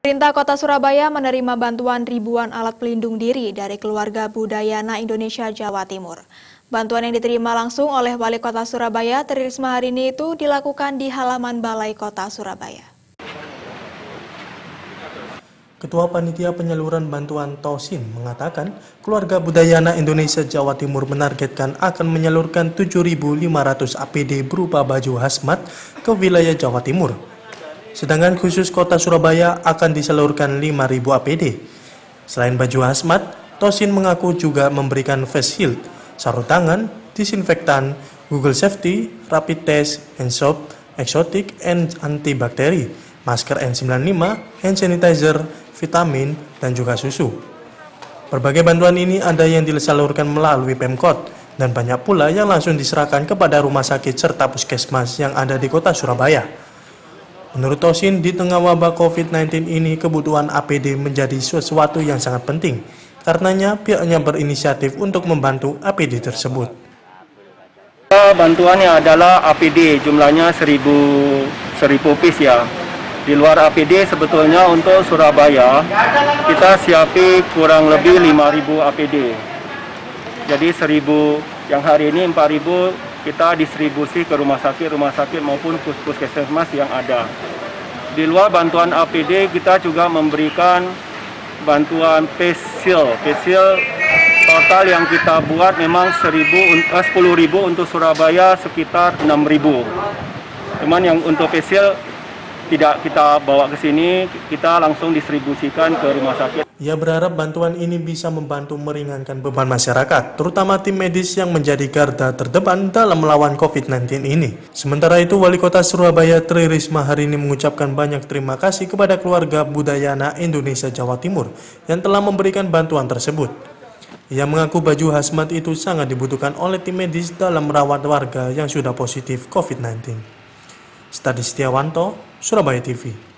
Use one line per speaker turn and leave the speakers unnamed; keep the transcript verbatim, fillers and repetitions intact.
Pemerintah Kota Surabaya menerima bantuan ribuan alat pelindung diri dari keluarga Budayana Indonesia Jawa Timur. Bantuan yang diterima langsung oleh Wali Kota Surabaya Tri Risma hari ini itu dilakukan di halaman Balai Kota Surabaya.
Ketua Panitia Penyaluran Bantuan Tosin mengatakan keluarga Budayana Indonesia Jawa Timur menargetkan akan menyalurkan tujuh ribu lima ratus A P D berupa baju hazmat ke wilayah Jawa Timur. Sedangkan khusus Kota Surabaya akan disalurkan lima ribu A P D. Selain baju hazmat, Tosin mengaku juga memberikan face shield, sarung tangan, disinfektan, Google Safety, rapid test, hand soap, eksotik, and antibakteri, masker N sembilan puluh lima, hand sanitizer, vitamin, dan juga susu. Berbagai bantuan ini ada yang disalurkan melalui Pemkot, dan banyak pula yang langsung diserahkan kepada rumah sakit serta puskesmas yang ada di Kota Surabaya. Menurut Tosin, di tengah wabah COVID sembilan belas ini kebutuhan A P D menjadi sesuatu yang sangat penting. Karenanya pihaknya berinisiatif untuk membantu A P D tersebut.
Bantuannya adalah A P D, jumlahnya seribu piece ya. Di luar A P D sebetulnya untuk Surabaya kita siapi kurang lebih lima ribu A P D. Jadi seribu yang hari ini empat ribu kita distribusi ke rumah sakit-rumah sakit maupun puskesmas yang ada. Di luar bantuan A P D kita juga memberikan bantuan face shield. Face shield total yang kita buat memang sepuluh ribu untuk Surabaya sekitar enam ribu. Cuman yang untuk face shield tidak kita bawa ke sini, kita langsung distribusikan ke rumah sakit.
Ia berharap bantuan ini bisa membantu meringankan beban masyarakat, terutama tim medis yang menjadi garda terdepan dalam melawan COVID sembilan belas ini. Sementara itu, Wali Kota Surabaya Tri Risma hari ini mengucapkan banyak terima kasih kepada keluarga Budayana Indonesia Jawa Timur yang telah memberikan bantuan tersebut. Ia mengaku baju hazmat itu sangat dibutuhkan oleh tim medis dalam merawat warga yang sudah positif COVID sembilan belas. Stadi Setiawanto, Surabaya T V.